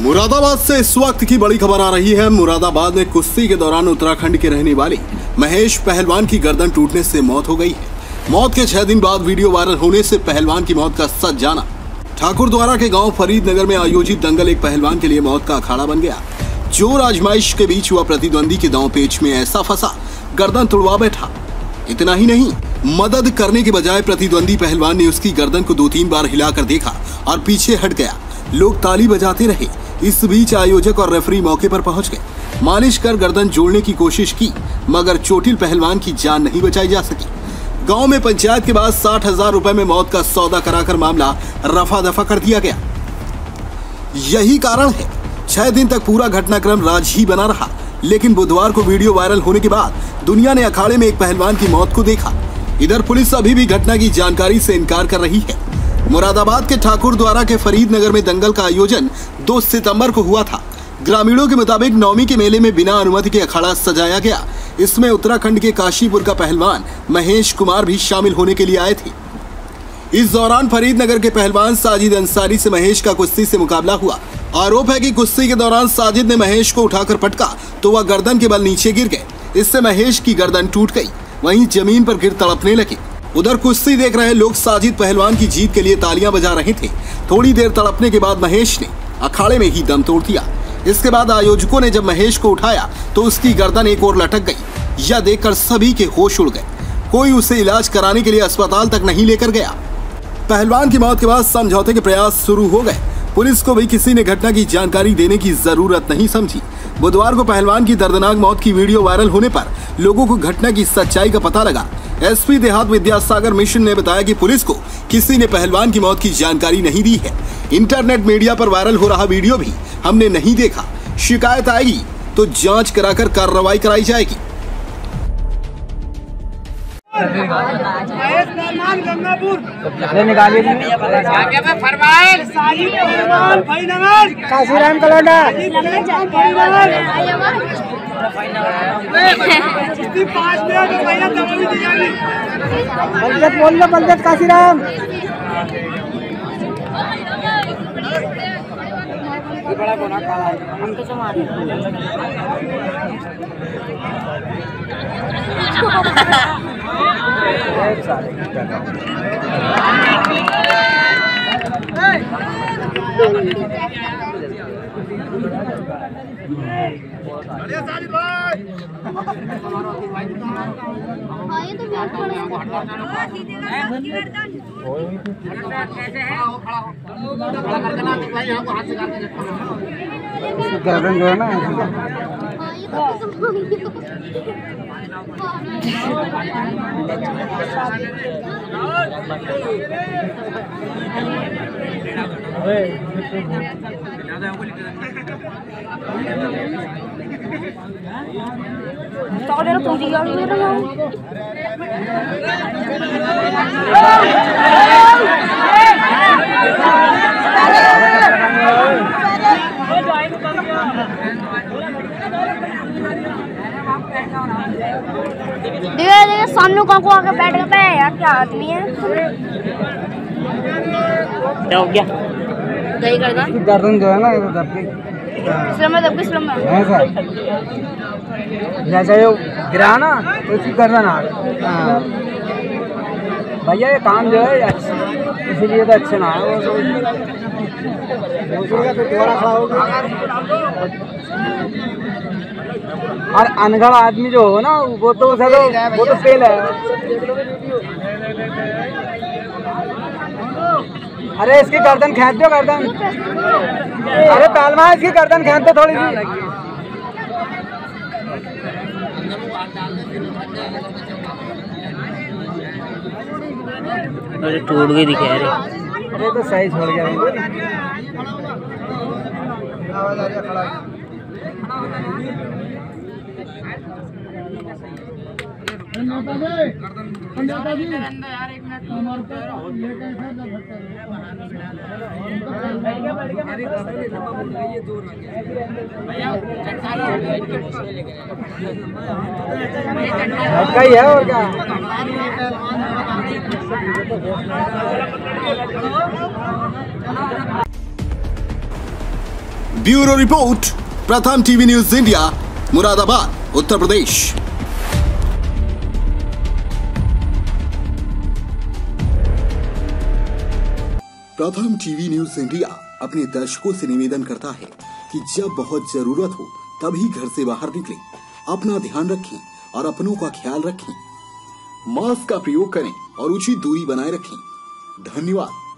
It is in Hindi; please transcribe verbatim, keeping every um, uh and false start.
मुरादाबाद से इस वक्त की बड़ी खबर आ रही है। मुरादाबाद में कुश्ती के दौरान उत्तराखंड के रहने वाले महेश पहलवान की गर्दन टूटने से मौत हो गई है। मौत के छह दिन बाद वीडियो वायरल होने से पहलवान की मौत का सच जाना। ठाकुरद्वारा के गांव फरीदनगर में आयोजित दंगल एक पहलवान के लिए मौत का अखाड़ा बन गया। जोर आजमाइश के बीच हुआ प्रतिद्वंदी के दांव पेच में ऐसा फंसा, गर्दन तुड़वा बैठा। इतना ही नहीं, मदद करने के बजाय प्रतिद्वंदी पहलवान ने उसकी गर्दन को दो तीन बार हिलाकर देखा और पीछे हट गया। लोग ताली बजाते रहे। इस बीच आयोजक और रेफरी मौके पर पहुंच गए। मालिश कर गर्दन जोड़ने की कोशिश की, मगर चोटिल पहलवान की जान नहीं बचाई जा सकी। गांव में पंचायत के बाद साठ हजार रुपए में मौत का सौदा कराकर मामला रफा दफा कर दिया गया। यही कारण है छह दिन तक पूरा घटनाक्रम राज ही बना रहा। लेकिन बुधवार को वीडियो वायरल होने के बाद दुनिया ने अखाड़े में एक पहलवान की मौत को देखा। इधर पुलिस अभी भी घटना की जानकारी से इनकार कर रही है। मुरादाबाद के ठाकुरद्वारा के फरीदनगर में दंगल का आयोजन दो सितंबर को हुआ था। ग्रामीणों के मुताबिक नवमी के मेले में बिना अनुमति के अखाड़ा सजाया गया। इसमें उत्तराखंड के काशीपुर का पहलवान महेश कुमार भी शामिल होने के लिए आए थे। इस दौरान फरीदनगर के पहलवान साजिद अंसारी से महेश का कुश्ती से मुकाबला हुआ। आरोप है कि कुश्ती के दौरान साजिद ने महेश को उठाकर पटका तो वह गर्दन के बल नीचे गिर गए। इससे महेश की गर्दन टूट गई, वहीं जमीन पर गिर तड़पने लगे। उधर कुश्ती देख रहे लोग साजिद पहलवान की जीत के लिए तालियां बजा रहे थे। थोड़ी देर तड़पने के बाद महेश ने अखाड़े में ही दम तोड़ दिया। इसके बाद आयोजकों ने जब महेश को उठाया तो उसकी गर्दन एक ओर लटक गई। यह देखकर सभी के होश उड़ गए। कोई उसे इलाज कराने के लिए अस्पताल तक नहीं लेकर गया। पहलवान की मौत के बाद समझौते के प्रयास शुरू हो गए। पुलिस को भी किसी ने घटना की जानकारी देने की जरूरत नहीं समझी। बुधवार को पहलवान की दर्दनाक मौत की वीडियो वायरल होने पर लोगों को घटना की सच्चाई का पता लगा। एसपी देहात विद्यासागर मिशन ने बताया कि पुलिस को किसी ने पहलवान की मौत की जानकारी नहीं दी है। इंटरनेट मीडिया पर वायरल हो रहा वीडियो भी हमने नहीं देखा। शिकायत आएगी तो जांच कराकर कार्रवाई कराई जाएगी। काशीराम कलोंडा बलदेव बोल लो, बलदेव काशीराम बड़ा बोला हम तो मारे गर्दन जो है ना Tao tuh dia gitu loh. देखिए देखिए सामने कौन को आके बैठ गया है यार, क्या आदमी है। क्या हो गया? सही करना। गर्दन जो है ना इधर दब गई। इस्लाम में दब गई, इस्लाम में। हाँ सर। जैसे ये गिरा ना तो इसकी गर्दन आ गई। हाँ। भैया ये काम जो है इसीलिए तो अच्छे ना है वो तो दोबारा खड़ा होगा। और अनगढ़ आदमी जो हो ना वो तो वो तो फेल है। अरे इसकी गर्दन खींच दो, गर्दन। अरे पहलवान इसकी गर्दन खींच दो थोड़ी सी। अरे टूट गई दिखे यार। अरे तो सही छोड़ गया। झटका ही है और क्या। Bureau report, Pratham TV news India, Moradabad, Uttar Pradesh. Pratham TV news India अपने दर्शकों से निवेदन करता है कि जब बहुत जरूरत हो तभी घर से बाहर निकलें, अपना ध्यान रखें और अपनों का ख्याल रखें। मास्क का प्रयोग करें और उचित दूरी बनाए रखें। धन्यवाद।